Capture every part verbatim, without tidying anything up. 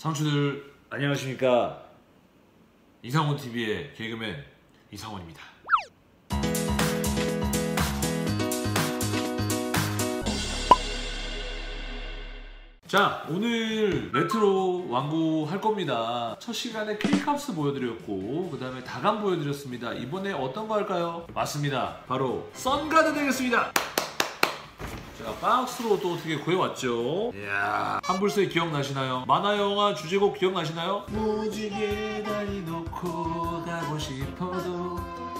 상추들 안녕하십니까. 이상훈티비의 개그맨 이상훈입니다. 자, 오늘 레트로 완구 할 겁니다. 첫 시간에 케이크하우스 보여드렸고 그 다음에 다감 보여드렸습니다. 이번에 어떤 거 할까요? 맞습니다. 바로 선가드 되겠습니다. 제가 박스로 또 어떻게 구해왔죠. 이야, 한불새 기억나시나요? 만화영화 주제곡 기억나시나요? 무지개 다리 놓고 가고 싶어도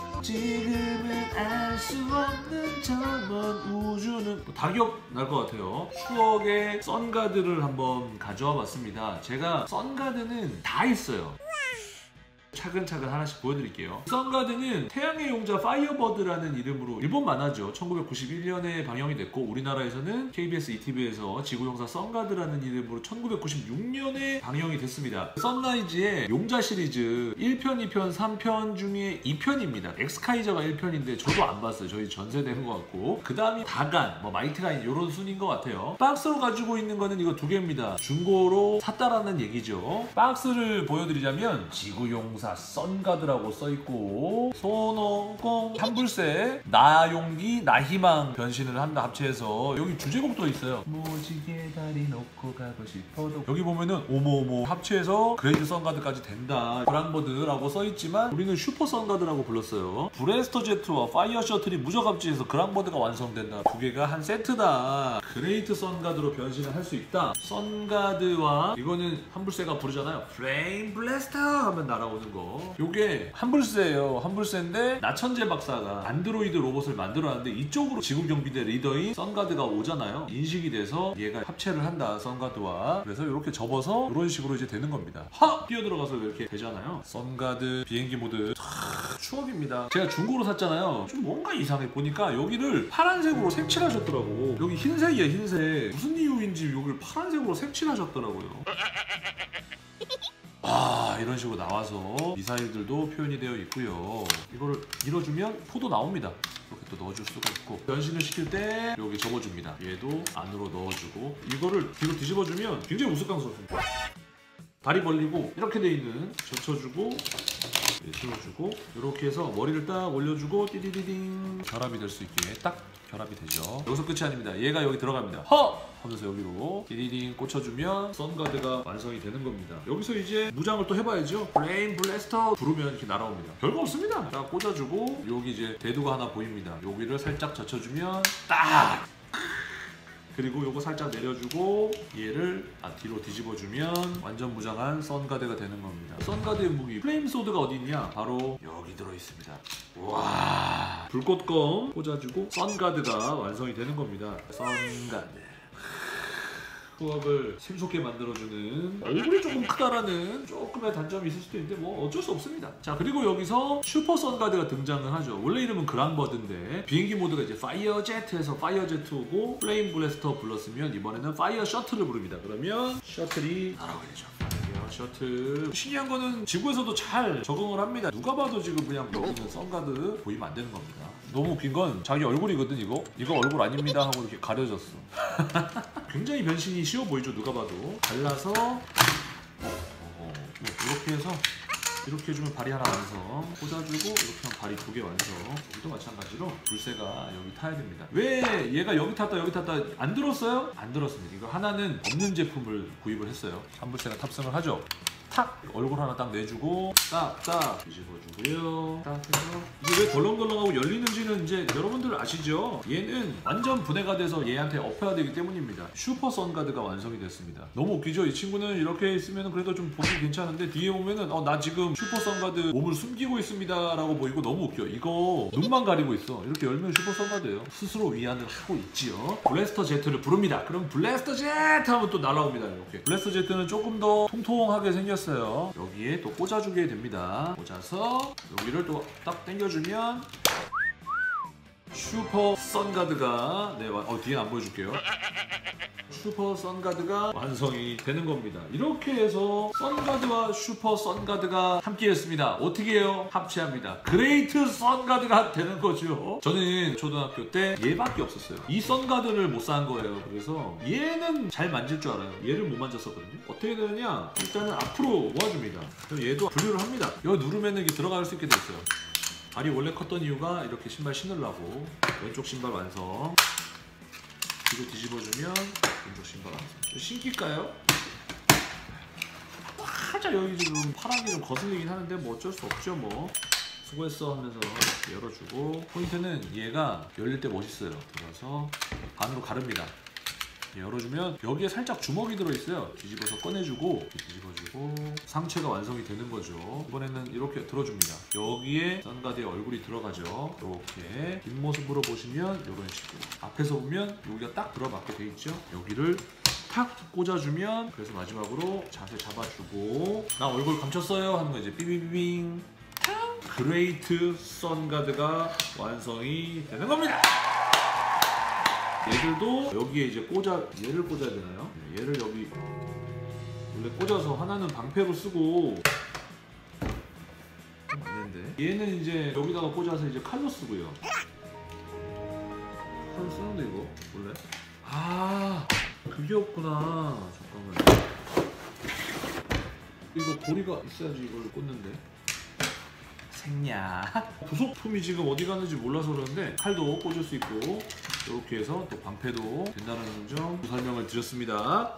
지금은 알 수 없는 저 먼 우주는 다 기억날 것 같아요. 추억의 선가드를 한번 가져와 봤습니다. 제가 선가드는 다 있어요. 차근차근 하나씩 보여드릴게요. 선가드는 태양의 용자 파이어버드라는 이름으로 일본 만화죠. 천구백구십일 년에 방영이 됐고 우리나라에서는 케이비에스 이티비에서 지구용사 선가드라는 이름으로 천구백구십육 년에 방영이 됐습니다. 선라이즈의 용자 시리즈 일 편, 이 편, 삼 편 중에 이 편입니다. 엑스카이저가 일 편인데 저도 안 봤어요. 저희 전세되는 것 같고 그 다음이 다간, 뭐 마이트가인 이런 순인 것 같아요. 박스로 가지고 있는 거는 이거 두 개입니다. 중고로 샀다라는 얘기죠. 박스를 보여드리자면 지구용사 선가드라고 써있고 손오공, 한불새, 나용기, 나희망 변신을 한다 합체해서 여기 주제곡도 있어요. 무지개 다리 놓고 가고 싶어도 여기 보면은 오모오모 합체해서 그레이트 선가드까지 된다. 그랑버드라고 써있지만 우리는 슈퍼 선가드라고 불렀어요. 브레스터 제트와 파이어 셔틀이 무적합체해서 그랑버드가 완성된다. 두 개가 한 세트다. 그레이트 선가드로 변신을 할 수 있다. 선가드와 이거는 한불새가 부르잖아요. 플레임 블래스터 하면 날아오는 거. 요게 한불새예요. 한불새인데 나천재 박사가 안드로이드 로봇을 만들어놨는데 이쪽으로 지구경비대 리더인 선가드가 오잖아요. 인식이 돼서 얘가 합체를 한다. 선가드와. 그래서 이렇게 접어서 이런 식으로 이제 되는 겁니다. 하! 뛰어들어가서 이렇게 되잖아요. 선가드 비행기 모드 차, 추억입니다. 제가 중고로 샀잖아요. 좀 뭔가 이상해. 보니까 여기를 파란색으로 색칠하셨더라고. 여기 흰색이야 흰색. 무슨 이유인지 여기를 파란색으로 색칠하셨더라고요. 아, 이런 식으로 나와서 미사일들도 표현이 되어 있고요. 이거를 밀어주면 포도 나옵니다. 이렇게 또 넣어줄 수가 있고 변신을 시킬 때 여기 접어줍니다. 얘도 안으로 넣어주고 이거를 뒤로 뒤집어주면 굉장히 우스꽝스럽습니다. 다리 벌리고 이렇게 돼 있는 젖혀주고 세워주고 이렇게 해서 머리를 딱 올려주고 띠디디딩 결합이 될 수 있게 딱 결합이 되죠. 여기서 끝이 아닙니다. 얘가 여기 들어갑니다. 허! 하면서 여기로 띠디딩 꽂혀주면 선가드가 완성이 되는 겁니다. 여기서 이제 무장을 또 해봐야죠. 플레임 블래스터 부르면 이렇게 날아옵니다. 별거 없습니다. 딱 꽂아주고 여기 이제 대두가 하나 보입니다. 여기를 살짝 젖혀주면 딱! 그리고 요거 살짝 내려주고 얘를 아, 뒤로 뒤집어주면 완전 무장한 선가드가 되는 겁니다. 선가드의 무기 플레임 소드가 어디 있냐? 바로 여기 들어있습니다. 와, 불꽃검 꽂아주고 선가드가 완성이 되는 겁니다. 선가드 추억을 샘솟게 만들어주는 얼굴이 조금 크다라는 조금의 단점이 있을 수도 있는데 뭐 어쩔 수 없습니다. 자, 그리고 여기서 슈퍼 선가드가 등장을 하죠. 원래 이름은 그랑버드인데 비행기 모드가 이제 파이어 제트에서 파이어 제트 오고 플레임 블래스터 불렀으면 이번에는 파이어 셔틀을 부릅니다. 그러면 셔틀이 날아오게 되죠. 셔틀 신기한 거는 지구에서도 잘 적응을 합니다. 누가 봐도 지금 그냥 여기는 선가드 보이면 안 되는 겁니다. 너무 웃긴 건 자기 얼굴이거든. 이거 이거 얼굴 아닙니다 하고 이렇게 가려졌어. 굉장히 변신이 쉬워 보이죠. 누가 봐도 잘라서 어, 어, 이렇게 해서 이렇게 해주면 발이 하나 완성. 꽂아주고 이렇게 하면 발이 두 개 완성. 여기도 마찬가지로 불새가 여기 타야 됩니다. 왜 얘가 여기 탔다 여기 탔다 안 들었어요? 안 들었습니다. 이거 하나는 없는 제품을 구입을 했어요. 한불새가 탑승을 하죠. 탁! 얼굴 하나 딱 내주고 딱딱 뒤집어주고요. 딱 해서 이게 왜 덜렁덜렁하고 열리는지는 이제 여러분들 아시죠? 얘는 완전 분해가 돼서 얘한테 엎어야 되기 때문입니다. 슈퍼 선가드가 완성이 됐습니다. 너무 웃기죠? 이 친구는 이렇게 있으면 그래도 좀 보기 괜찮은데 뒤에 보면은 어, 나 지금 슈퍼 선가드 몸을 숨기고 있습니다 라고 보이고 너무 웃겨. 이거 눈만 가리고 있어. 이렇게 열면 슈퍼 선가드예요. 스스로 위안을 하고 있지요. 블래스터 제트를 부릅니다. 그럼 블래스터 제트 하면 또 날아옵니다. 이렇게 블래스터 제트는 조금 더 통통하게 생겼어요. 여기에 또 꽂아주게 됩니다. 꽂아서 여기를 또 딱 당겨주면 슈퍼 선가드가 네, 어, 뒤에 안 보여줄게요. 슈퍼 선가드가 완성이 되는 겁니다. 이렇게 해서 선가드와 슈퍼 선가드가 함께 했습니다. 어떻게 해요? 합체합니다. 그레이트 선가드가 되는 거죠. 저는 초등학교 때 얘밖에 없었어요. 이 선가드를 못 산 거예요. 그래서 얘는 잘 만질 줄 알아요. 얘를 못 만졌었거든요. 어떻게 되느냐? 일단은 앞으로 모아줍니다. 그럼 얘도 분류를 합니다. 이거 누르면 이게 들어갈 수 있게 돼 있어요. 발이 원래 컸던 이유가 이렇게 신발 신으려고. 왼쪽 신발 완성. 뒤로 뒤집어주면 왼쪽 신발 완성. 신길까요? 살짝 여기 지금 파랑이 좀 거슬리긴 하는데 뭐 어쩔 수 없죠 뭐. 수고했어 하면서 열어주고, 포인트는 얘가 열릴 때 멋있어요. 들어가서 반으로 가릅니다. 열어주면 여기에 살짝 주먹이 들어있어요. 뒤집어서 꺼내주고 뒤집어주고 상체가 완성이 되는 거죠. 이번에는 이렇게 들어줍니다. 여기에 선가드의 얼굴이 들어가죠. 이렇게 뒷모습으로 보시면 이런 식으로 앞에서 보면 여기가 딱 들어맞게 돼 있죠. 여기를 탁 꽂아주면, 그래서 마지막으로 자세 잡아주고 나 얼굴 감췄어요 하는 거 이제 삐비빙 그레이트 선가드가 완성이 되는 겁니다. 얘들도 여기에 이제 꽂아, 얘를 꽂아야 되나요? 얘를 여기 원래 꽂아서 하나는 방패로 쓰고 맞는데 얘는 이제 여기다가 꽂아서 이제 칼로 쓰고요. 칼로 쓰는데 이거 원래? 아 그게 없구나. 잠깐만. 이거 고리가 있어야지 이걸 꽂는데. 생냐. 부속품이 지금 어디 가는지 몰라서 그러는데 칼도 꽂을 수 있고 이렇게 해서 또 방패도 된다는 점 설명을 드렸습니다.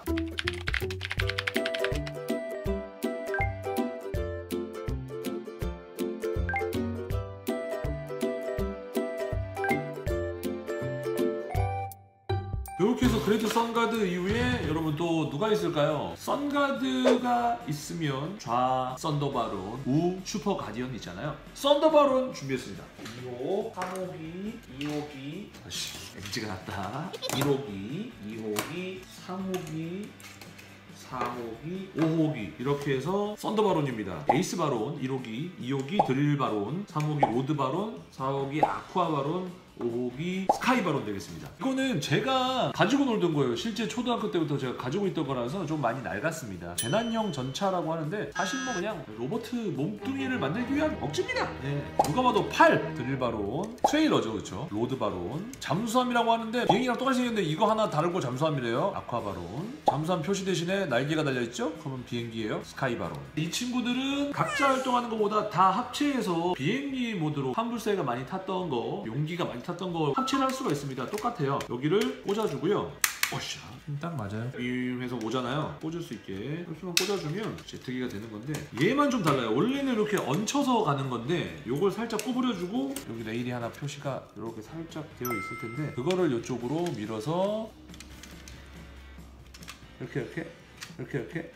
이렇게 해서 그레이트 선가드 이후에 여러분 또 누가 있을까요? 선가드가 있으면 좌 썬더바론, 우 슈퍼 가디언 있잖아요. 썬더바론 준비했습니다. 이 호, 삼 호기, 이 호기, 아씨 엠지가 났다. 일 호기, 이 호기, 삼 호기, 사 호기, 오 호기 이렇게 해서 썬더바론입니다. 에이스 바론, 일 호기, 이 호기 드릴 바론, 삼 호기 로드 바론, 사 호기 아쿠아 바론, 오 호기 스카이 바론 되겠습니다. 이거는 제가 가지고 놀던 거예요. 실제 초등학교 때부터 제가 가지고 있던 거라서 좀 많이 낡았습니다. 재난형 전차라고 하는데 사실 뭐 그냥 로버트 몸뚱이를 만들기 위한 억지입니다. 네. 누가 봐도 팔 드릴 바론, 트레일러죠, 그렇죠? 로드 바론, 잠수함이라고 하는데 비행기랑 똑같이 생겼는데 이거 하나 다르고 잠수함이래요. 아쿠아 바론. 잠수함 표시 대신에 날개가 달려있죠? 그러면 비행기예요. 스카이 바론. 이 친구들은 각자 활동하는 것보다 다 합체해서 비행기 모드로 환불세가 많이 탔던 거, 용기가 많이 탔던 거 합체를 할 수가 있습니다. 똑같아요. 여기를 꽂아주고요. 오샤 딱 맞아요. 이 해서 오잖아요. 꽂을 수 있게 이렇게만 꽂아주면 제트기가 되는 건데 얘만 좀 달라요. 원래는 이렇게 얹혀서 가는 건데 요걸 살짝 구부려주고 여기 레일이 하나 표시가 이렇게 살짝 되어 있을 텐데 그거를 이쪽으로 밀어서 이렇게 이렇게 이렇게 이렇게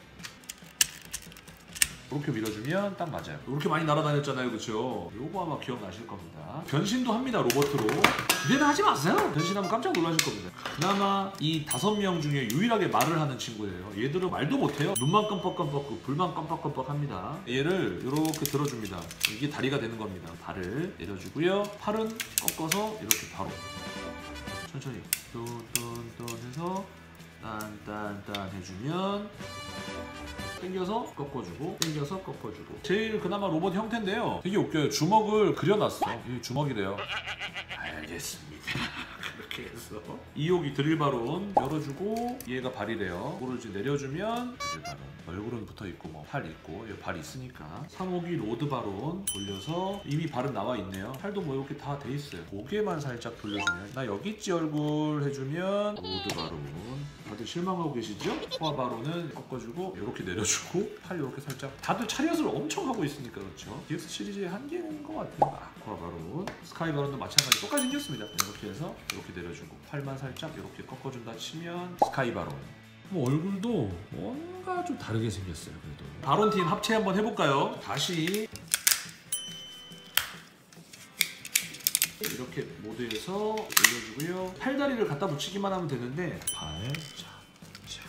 이렇게 밀어주면 딱 맞아요. 이렇게 많이 날아다녔잖아요, 그렇죠? 요거 아마 기억나실 겁니다. 변신도 합니다, 로버트로. 기대는 하지 마세요. 변신하면 깜짝 놀라실 겁니다. 그나마 이 다섯 명 중에 유일하게 말을 하는 친구예요. 얘들은 말도 못해요. 눈만 깜빡깜빡, 불만 깜빡깜빡 합니다. 얘를 이렇게 들어줍니다. 이게 다리가 되는 겁니다. 발을 내려주고요. 팔은 꺾어서 이렇게 바로 천천히 뚠뚠뚠 해서 딴딴딴 해주면 당겨서 꺾어주고 당겨서 꺾어주고 제일 그나마 로봇 형태인데요. 되게 웃겨요. 주먹을 그려놨어. 이게 주먹이래요. 알겠습니다. 그렇게 해서 이 호기 드릴바론 열어주고 얘가 발이래요. 이거를 이제 내려주면 드릴바론 얼굴은 붙어있고 뭐 팔 있고 여기 발 있으니까 삼 호기 로드바론 돌려서 이미 발은 나와 있네요. 팔도 뭐 이렇게 다 돼 있어요. 고개만 살짝 돌려주면 나 여기 있지 얼굴 해주면 로드바론. 다들 실망하고 계시죠? 코아바론은 꺾어주고 이렇게 내려주고 팔 이렇게 살짝 다들 차렷을 엄청 하고 있으니까 그렇죠. 디엑스 시리즈의 한계인 것 같아요. 아, 코아바론 스카이바론도 마찬가지 똑같이 생겼습니다. 이렇게 해서 이렇게 내려주고 팔만 살짝 이렇게 꺾어준다 치면 스카이바론. 뭐 얼굴도 뭔가 좀 다르게 생겼어요. 그래도 바론팀 합체 한번 해볼까요? 다시 이렇게 모드에서 올려주고요. 팔다리를 갖다 붙이기만 하면 되는데 발, 자, 자.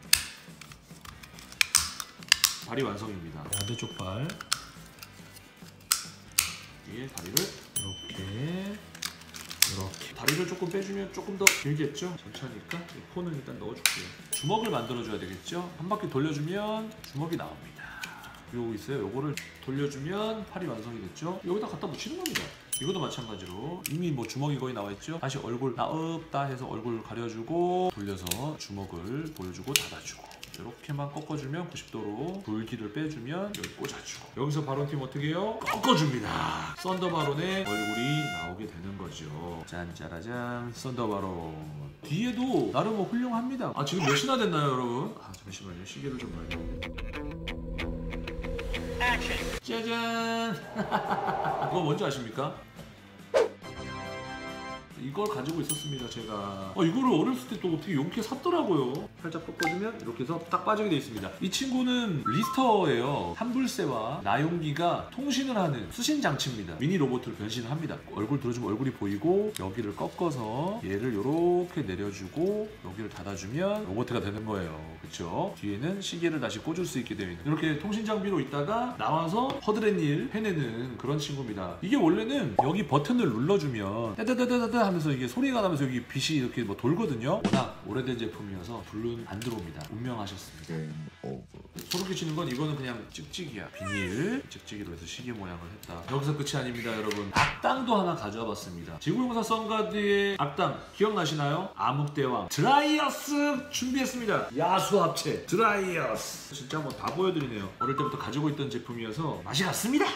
발이 완성입니다. 반대쪽 발 위에 다리를 이렇게 이렇게 다리를 조금 빼주면 조금 더 길겠죠? 전차니까 폰을 일단 넣어줄게요. 주먹을 만들어줘야 되겠죠? 한 바퀴 돌려주면 주먹이 나옵니다. 요거 있어요. 요거를 돌려주면 팔이 완성이 됐죠? 여기다 갖다 붙이는 겁니다. 이것도 마찬가지로 이미 뭐 주먹이 거의 나와 있죠? 다시 얼굴 나읍다 해서 얼굴 가려주고 돌려서 주먹을 보여주고 닫아주고 이렇게만 꺾어주면 구십 도로 굵기를 빼주면 여기 꽂아주고 여기서 바론팀 어떻게 해요? 꺾어줍니다. 썬더바론의 얼굴이 나오게 되는 거죠. 짠짜라짠 썬더바론. 뒤에도 나름 뭐 훌륭합니다. 아 지금 몇 시나 됐나요 여러분? 아 잠시만요. 시계를 좀 봐야 되는데. 짜잔. 이거 뭔지 아십니까? 이걸 가지고 있었습니다 제가. 어, 이거를 어렸을 때 또 어떻게 용케 샀더라고요. 살짝 꺾어주면 이렇게 해서 딱 빠지게 돼 있습니다. 이 친구는 리스터예요. 한불새와 나용기가 통신을 하는 수신 장치입니다. 미니 로봇으로 변신을 합니다. 얼굴 들어주면 얼굴이 보이고 여기를 꺾어서 얘를 이렇게 내려주고 여기를 닫아주면 로봇가 되는 거예요. 그쵸? 뒤에는 시계를 다시 꽂을 수 있게 되어 있는 이렇게 통신 장비로 있다가 나와서 허드렛 일 해내는 그런 친구입니다. 이게 원래는 여기 버튼을 눌러주면 따다다다다 하면서 이게 소리가 나면서 여기 빛이 이렇게 뭐 돌거든요. 워낙 오래된 제품이어서 불은 안 들어옵니다. 운명하셨습니다. 소름 끼치는 건 이거는 그냥 찍찍이야. 비닐 찍찍이로 해서 시계 모양을 했다. 여기서 끝이 아닙니다 여러분. 악당도 하나 가져와 봤습니다. 지구용사 썬가드의 악당 기억나시나요? 암흑대왕 드라이어스 준비했습니다. 야수 합체 드라이어스. 진짜 뭐 다 보여드리네요. 어릴 때부터 가지고 있던 제품이어서 맛이 갔습니다.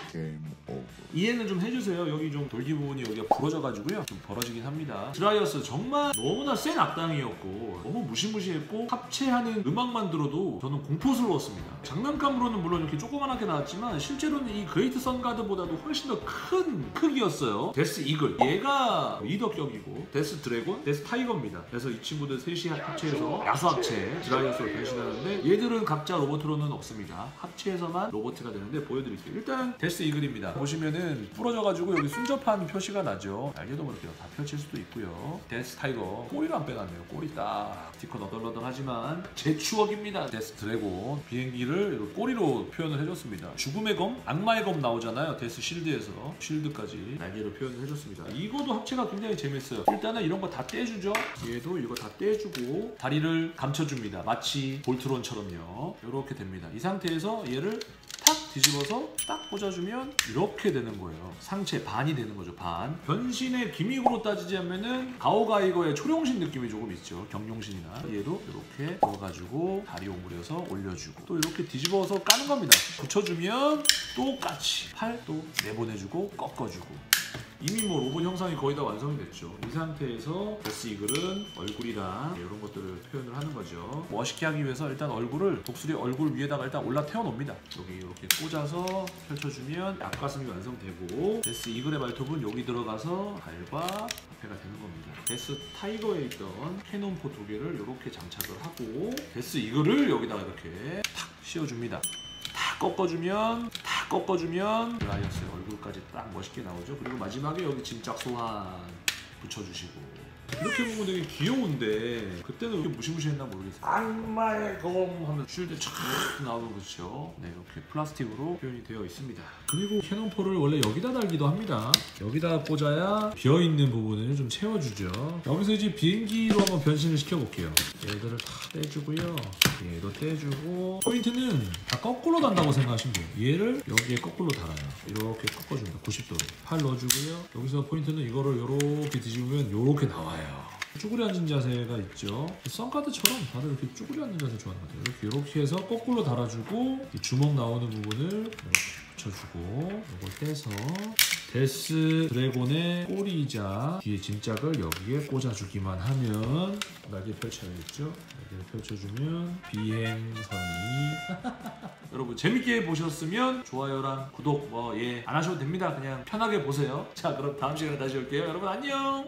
이해는 좀 해주세요. 여기 좀 돌기 부분이 여기가 부러져가지고요 좀 벌어지긴 합니다. 드라이어스 정말 너무나 센 악당이었고 너무 무시무시했고 합체하는 음악만 들어도 저는 공포스러웠습니다. 장난감으로는 물론 이렇게 조그만하게 나왔지만 실제로는 이 그레이트 선가드보다도 훨씬 더 큰 크기였어요. 데스 이글 얘가 리더격이고 데스 드래곤, 데스 타이거입니다. 그래서 이 친구들 셋이 합체해서 야수 합체 드라이어스로 변신하는데 얘들은 각자 로봇으로는 없습니다. 합체해서만 로봇가 되는데 보여드릴게요. 일단 데스 이글입니다. 보시면은 부러져가지고 여기 순접한 표시가 나죠. 날개도 뭐 이렇게 다 펼칠 수도 있고요. 데스 타이거 꼬리를 안 빼놨네요. 꼬리 딱 스티커 너덜너덜하지만 제 추억입니다. 데스 드래곤 비행기를 꼬리로 표현을 해줬습니다. 죽음의 검, 악마의 검 나오잖아요. 데스 실드에서 쉴드까지 날개로 표현을 해줬습니다. 이거도 합체가 굉장히 재밌어요. 일단은 이런 거 다 떼주죠. 얘도 이거 다 떼주고 다리를 감춰줍니다. 마치 볼트론처럼요. 이렇게 됩니다. 이 상태에서 얘를 탁 뒤집어서 딱 꽂아주면 이렇게 되는 거예요. 상체 반이 되는 거죠. 반. 변신의 기믹으로 따지자면은 가오가이거의 초룡신 느낌이 조금 있죠. 경룡신이나 얘도 이렇게 넣어가지고 다리 오므려서 올려주고 또 이렇게 뒤집어서 까는 겁니다. 붙여주면 똑같이 팔 또 내보내주고 꺾어주고 이미 뭐 로봇 형상이 거의 다 완성이 됐죠. 이 상태에서 데스 이글은 얼굴이랑 이런 것들을 표현을 하는 거죠. 멋있게 하기 위해서 일단 얼굴을 독수리 얼굴 위에다가 일단 올라 태워놓습니다. 여기 이렇게 꽂아서 펼쳐주면 앞가슴이 완성되고 데스 이글의 발톱은 여기 들어가서 발과 앞에가 되는 겁니다. 데스 타이거에 있던 캐논포 두 개를 이렇게 장착을 하고 데스 이글을 여기다가 이렇게 탁 씌워줍니다. 다 꺾어주면 다 꺾어주면 드라이어스의 얼굴까지 딱 멋있게 나오죠. 그리고 마지막에 여기 짐짝 소환 붙여주시고 이렇게 보면 되게 귀여운데 그때는 이렇게 무시무시했나 모르겠어요. 악마의 검 하면 쉴드 촥 나오는 거죠. 네, 이렇게 플라스틱으로 표현이 되어 있습니다. 그리고 캐논포를 원래 여기다 달기도 합니다. 여기다 꽂아야 비어있는 부분을 좀 채워주죠. 여기서 이제 비행기로 한번 변신을 시켜볼게요. 얘들을 다 떼주고요. 얘도 떼주고 포인트는 다 거꾸로 단다고 생각하시면 돼요. 얘를 여기에 거꾸로 달아요. 이렇게 꺾어줍니다. 구십 도로 팔 넣어주고요. 여기서 포인트는 이거를 이렇게 뒤집으면 이렇게 나와요. 쭈그리 앉은 자세가 있죠. 썬가드처럼 다들 이렇게 쭈그리 앉는 자세 좋아하는 것 같아요. 이렇게 이렇게 해서 거꾸로 달아주고 이 주먹 나오는 부분을 이렇게 붙여주고 이걸 떼서 데스 드래곤의 꼬리이자 뒤에 짐짝을 여기에 꽂아주기만 하면 날개 펼쳐야겠죠. 날개를 펼쳐주면 비행선이 여러분 재밌게 보셨으면 좋아요랑 구독 뭐 예 안 하셔도 됩니다. 그냥 편하게 보세요. 자 그럼 다음 시간에 다시 올게요. 여러분 안녕.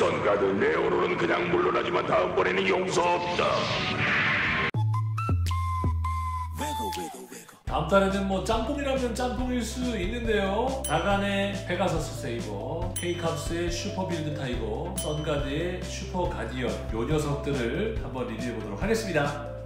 선가드 네오로는 그냥 물러나지만 다음번에는 용서 없다. 다음 달에는 뭐 짬뽕이라면 짬뽕일 수 있는데요. 다간의 페가서스 세이버, K캅스의 슈퍼빌드 타이거, 선가드의 슈퍼 가디언 요 녀석들을 한번 리뷰해보도록 하겠습니다.